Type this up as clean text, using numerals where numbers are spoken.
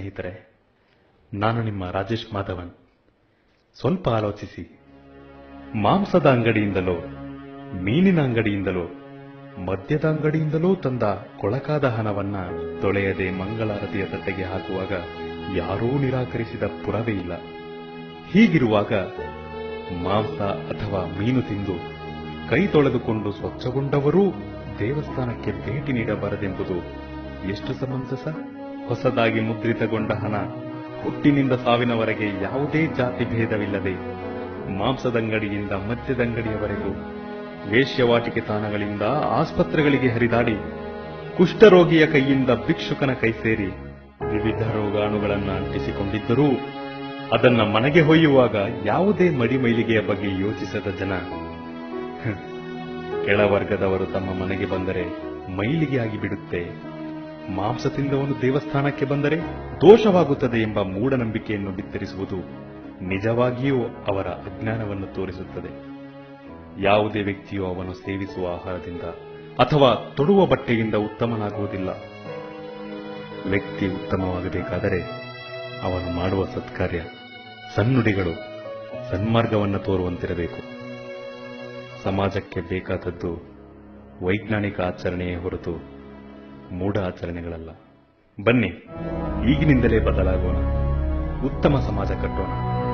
ಸ್ನೇಹಿತರೆ, ನಾನು ನಿಮ್ಮ ರಾಜೇಶ್ ಮಾಧವನ್. ಸ್ವಲ್ಪ ಆಲೋಚಿಸಿ. ಮಾಂಸದ ಅಂಗಡಿಯಿಂದಲೋ, ಮೀನಿನ ಅಂಗಡಿಯಿಂದಲೋ, ಮದ್ಯದ ಅಂಗಡಿಯಿಂದಲೋ ತಂದ ಕೊಳಕಾದ ಹಣವನ್ನ ತೊಳೆಯದೆ ಮಂಗಳಾರತಿಯ ತಟ್ಟೆಗೆ ಹಾಕುವಾಗ ಯಾರೂ ನಿರಾಕರಿಸಿದ ಪುರಾವೆ ಇಲ್ಲ. ಹೀಗಿರುವಾಗ ಮಾಂಸ ಅಥವಾ ಮೀನು ತಿಂದು ಕೈ ತೊಳೆದುಕೊಂಡು ಸ್ವಚ್ಛಗೊಂಡವರೂ ದೇವಸ್ಥಾನಕ್ಕೆ ಭೇಟಿ ನೀಡಬಾರದೆಂಬುದು ಎಷ್ಟು ಸಮಂಜಸ? ಹೊಸದಾಗಿ ಮುದ್ರಿತಗೊಂಡ ಹಣ ಹುಟ್ಟಿನಿಂದ ಸಾವಿನವರೆಗೆ ಯಾವುದೇ ಜಾತಿ ಭೇದವಿಲ್ಲದೆ ಮಾಂಸದಂಗಡಿಯಿಂದ ಮದ್ಯದಂಗಡಿಯವರೆಗೂ, ವೇಶ್ಯವಾಟಿಕೆ ತಾಣಗಳಿಂದ ಆಸ್ಪತ್ರೆಗಳಿಗೆ ಹರಿದಾಡಿ ಕುಷ್ಠರೋಗಿಯ ಕೈಯಿಂದ ಭಿಕ್ಷುಕನ ಕೈ ಸೇರಿ ವಿವಿಧ ರೋಗಾಣುಗಳನ್ನು ಅಂಟಿಸಿಕೊಂಡಿದ್ದರೂ ಅದನ್ನ ಮನೆಗೆ ಹೊಯ್ಯುವಾಗ ಯಾವುದೇ ಮಡಿಮೈಲಿಗೆಯ ಬಗ್ಗೆ ಯೋಚಿಸದ ಜನ, ಕೆಳವರ್ಗದವರು ತಮ್ಮ ಮನೆಗೆ ಬಂದರೆ ಮೈಲಿಗೆಯಾಗಿ ಬಿಡುತ್ತೆ, ಮಾಂಸ ತಿಂದವನು ದೇವಸ್ಥಾನಕ್ಕೆ ಬಂದರೆ ದೋಷವಾಗುತ್ತದೆ ಎಂಬ ಮೂಢನಂಬಿಕೆಯನ್ನು ಬಿತ್ತರಿಸುವುದು ನಿಜವಾಗಿಯೂ ಅವರ ಅಜ್ಞಾನವನ್ನು ತೋರಿಸುತ್ತದೆ. ಯಾವುದೇ ವ್ಯಕ್ತಿಯು ಅವನು ಸೇವಿಸುವ ಆಹಾರದಿಂದ ಅಥವಾ ತೊಡುವ ಬಟ್ಟೆಯಿಂದ ಉತ್ತಮನಾಗುವುದಿಲ್ಲ. ವ್ಯಕ್ತಿ ಉತ್ತಮವಾಗಬೇಕಾದರೆ ಅವನು ಮಾಡುವ ಸತ್ಕಾರ್ಯ, ಸನ್ನುಡಿಗಳು ಸನ್ಮಾರ್ಗವನ್ನು ತೋರುವಂತಿರಬೇಕು. ಸಮಾಜಕ್ಕೆ ಬೇಕಾದದ್ದು ವೈಜ್ಞಾನಿಕ ಆಚರಣೆಯೇ ಹೊರತು ಮೂಢ ಆಚರಣೆಗಳಲ್ಲ. ಬನ್ನಿ, ಈಗಿನಿಂದಲೇ ಬದಲಾಗೋಣ, ಉತ್ತಮ ಸಮಾಜ ಕಟ್ಟೋಣ.